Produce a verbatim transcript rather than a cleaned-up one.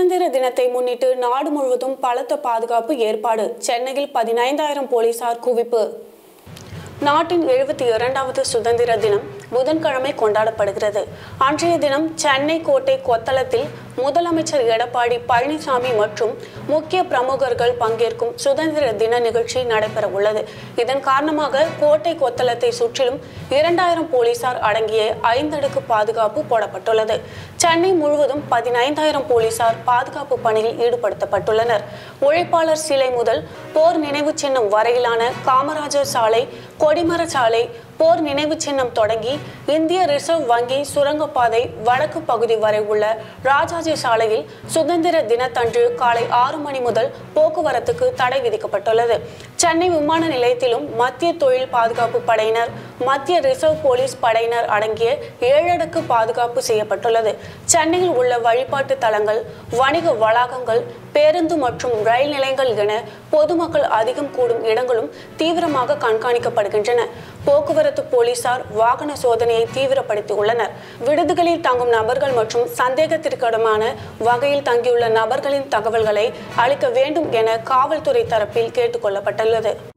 சுதந்திர தினத்தை முன்னிட்டு நாடு முழுவதும் பலத்த பாதுகாப்பு ஏற்பாடு. சென்னையில் பதினைந்தாயிரம் போலீசார் குவிப்பு. நாட்டின் எழுபத்தி இரண்டாவது சுதந்திர தினம் புதன்கிழமை கொண்டாடப்படுகிறது. அன்றைய தினம் சென்னை கோட்டை கொத்தளத்தில் முதலமைச்சர் எடப்பாடி பழனிசாமி மற்றும் முக்கிய பிரமுகர்கள் பங்கேற்கும் சுதந்திர தின நிகழ்ச்சி நடைபெற உள்ளது. இதன் காரணமாக கோட்டை கொத்தளத்தை சுற்றிலும் இரண்டாயிரம் போலீசார் அடங்கிய ஐந்தடுக்கு பாதுகாப்பு போடப்பட்டுள்ளது. சென்னை முழுவதும் பதினைந்தாயிரம் போலீசார் பாதுகாப்பு பணியில் ஈடுபடுத்தப்பட்டுள்ளனர். உழைப்பாளர் சிலை முதல் போர் நினைவு சின்னம் வரையிலான காமராஜர் சாலை, கொடிமர சாலை, போர் நினைவு சின்னம் தொடங்கி இந்திய ரிசர்வ் வங்கி சுரங்கப்பாதை வடக்கு பகுதி வரை உள்ள ராஜாஜி சாலையில் சுதந்திர தினத்தன்று காலை ஆறு மணி முதல் போக்குவரத்துக்கு தடை விதிக்கப்பட்டுள்ளது. சென்னை விமான நிலையத்திலும் மத்திய தொழில் பாதுகாப்பு படையினர், மத்திய ரிசர்வ் போலீஸ் படையினர் அடங்கிய ஏழடுக்கு பாதுகாப்பு செய்யப்பட்டுள்ளது. சென்னையில் உள்ள வழிபாட்டு தலங்கள், வணிக வளாகங்கள், பேருந்து மற்றும் ரயில் நிலையங்கள் என பொதுமக்கள் அதிகம் கூடும் இடங்களும் தீவிரமாக கண்காணிக்கப்படுகின்றன. போக்குவரத்து போலீசார் வாகன சோதனையை தீவிரப்படுத்தியுள்ளனர். விடுதிகளில் தங்கும் நபர்கள் மற்றும் சந்தேகத்திற்கிடமான வகையில் தங்கியுள்ள நபர்களின் தகவல்களை அளிக்க வேண்டும் என காவல்துறை தரப்பில் கேட்டுக் கொள்ளப்பட்டுள்ளது.